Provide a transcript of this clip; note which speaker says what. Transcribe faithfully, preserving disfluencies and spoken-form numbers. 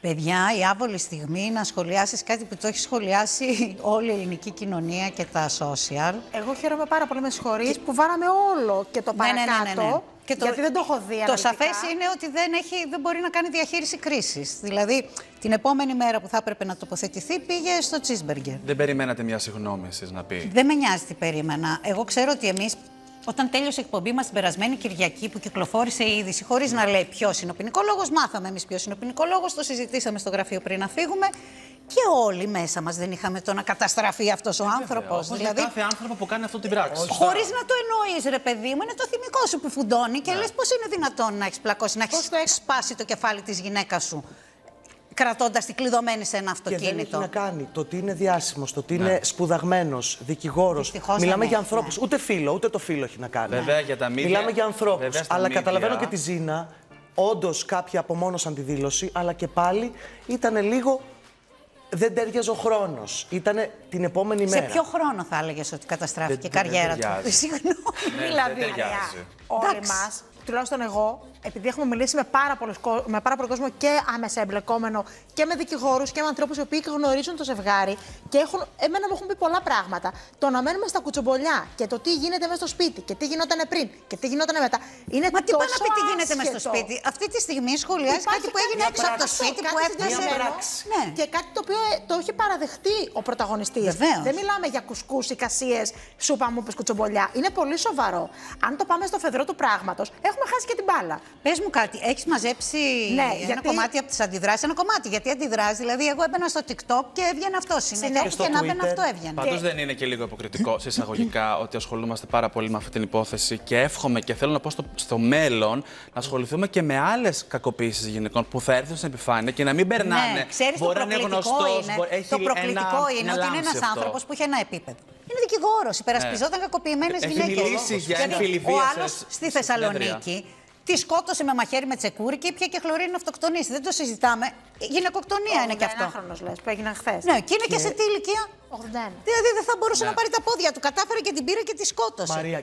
Speaker 1: Παιδιά, η άβολη στιγμή να σχολιάσεις κάτι που το έχει σχολιάσει όλη η ελληνική κοινωνία και τα social.
Speaker 2: Εγώ χαίρομαι πάρα πολύ, με συγχωρείς, και... που βάραμε όλο και το παρακάτω. Ναι, ναι, ναι, ναι. Και το, γιατί δεν το έχω δει αναλυτικά.
Speaker 1: Το σαφές είναι ότι δεν, έχει, δεν μπορεί να κάνει διαχείριση κρίσης. Δηλαδή, την επόμενη μέρα που θα έπρεπε να τοποθετηθεί, πήγε στο cheeseburger.
Speaker 3: Δεν περιμένατε μια συγγνώμη εσείς να πει?
Speaker 1: Δεν με νοιάζει τι περίμενα. Εγώ ξέρω ότι εμείς, όταν τέλειωσε η εκπομπή μας την περασμένη Κυριακή, που κυκλοφόρησε η είδηση, χωρίς να λέει ποιος είναι ο ποινικολόγος, μάθαμε εμείς ποιος είναι ο ποινικολόγος, το συζητήσαμε στο γραφείο πριν να φύγουμε. Και όλοι μέσα μας δεν είχαμε το να καταστραφεί αυτός ο άνθρωπος.
Speaker 3: Δηλαδή, κάθε άνθρωπο που κάνει αυτή την πράξη.
Speaker 1: Χωρίς να το εννοείς, ρε παιδί μου, είναι το θυμικό σου που φουντώνει και ναι. λες πώς είναι δυνατόν να έχεις πλακώσει, να έχεις το... σπάσει το κεφάλι της γυναίκας σου, κρατώντας τη κλειδωμένη σε ένα αυτοκίνητο.
Speaker 4: Και δεν έχει να κάνει το ότι είναι διάσημος, το ότι ναι. είναι σπουδαγμένος, δικηγόρος. Μιλάμε για ανθρώπους. Ναι. Ούτε φίλο, ούτε το φίλο έχει να κάνει.
Speaker 3: Βέβαια, για τα μίδια.
Speaker 4: Μιλάμε για ανθρώπους. Αλλά καταλαβαίνω και τη Ζήνα. Όντως κάποιοι απομόνωσαν τη δήλωση, αλλά και πάλι ήταν λίγο. Δεν τέριαζε ο χρόνος. Ήτανε την επόμενη μέρα.
Speaker 1: Σε ποιο χρόνο θα έλεγες ότι καταστράφηκε η καριέρα του? Συγγνώμη.
Speaker 2: Δηλαδή, όλοι μας, τουλάχιστον εγώ, επειδή έχουμε μιλήσει με πάρα, πολλούς, με πάρα πολύ κόσμο και άμεσα εμπλεκόμενο και με δικηγόρους και με ανθρώπους οι οποίοι γνωρίζουν το ζευγάρι και έχουν, εμένα μου έχουν πει πολλά πράγματα. Το να μένουμε στα κουτσομπολιά και το τι γίνεται μέσα στο σπίτι και τι γινόταν πριν και τι γινόταν μετά. Είναι
Speaker 1: Μα τι
Speaker 2: τόσο
Speaker 1: πάει να πει τι γίνεται
Speaker 2: άσχετο.
Speaker 1: μέσα στο σπίτι? Αυτή τη στιγμή σχολιάζει κάτι που έγινε έξω από το σπίτι που έφτασε.
Speaker 2: Ναι. Και κάτι το οποίο το έχει παραδεχτεί ο πρωταγωνιστής. Δεν μιλάμε για κουσκούς, εικασίες, σούπα μου, κουτσομπολιά. Είναι πολύ σοβαρό. Αν το πάμε στο φεδρό του πράγματος, έχουμε χάσει και την μπάλα.
Speaker 1: Πες μου κάτι, έχεις μαζέψει ναι, ένα γιατί... κομμάτι από τις αντιδράσεις? Ένα κομμάτι, γιατί αντιδράσεις. Δηλαδή, εγώ έμπαινα στο TikTok και έβγαινε αυτό συνέχεια. Και, και να μπαινε αυτό έβγαινε.
Speaker 3: Πάντως
Speaker 1: και...
Speaker 3: δεν είναι και λίγο υποκριτικό σε εισαγωγικά ότι ασχολούμαστε πάρα πολύ με αυτή την υπόθεση και εύχομαι και θέλω να πω στο, στο μέλλον να ασχοληθούμε και με άλλες κακοποίησεις γυναικών που θα έρθουν στην επιφάνεια και να μην περνάνε.
Speaker 1: Ναι, ξέρεις, το προκλητικό γνωστός, είναι, μπορεί, το προκλητικό ένα, είναι ότι είναι ένας άνθρωπος που έχει ένα επίπεδο. Είναι δικηγόρος, υπερασπιζόταν ναι. κακοποιημένες γυναίκες.
Speaker 3: Έχει μιλήσει για εμφυλιβία.
Speaker 1: Ο άλλος στη Θεσσαλονίκη τη σκότωσε με μαχαίρι με τσεκούρι και ήπια και χλωρίνη να αυτοκτονήσει. Δεν το συζητάμε. Γυναικοκτονία είναι και αυτό.
Speaker 2: Είναι χρόνο, λες, που έγιναν χθες.
Speaker 1: Ναι, και είναι και, και σε τι ηλικία?
Speaker 2: ογδόντα ένα.
Speaker 1: Δηλαδή δεν θα μπορούσε
Speaker 3: ναι.
Speaker 1: να πάρει τα πόδια του. Κατάφερε και την πήρε και τη σκότωσε.
Speaker 4: Μαρία.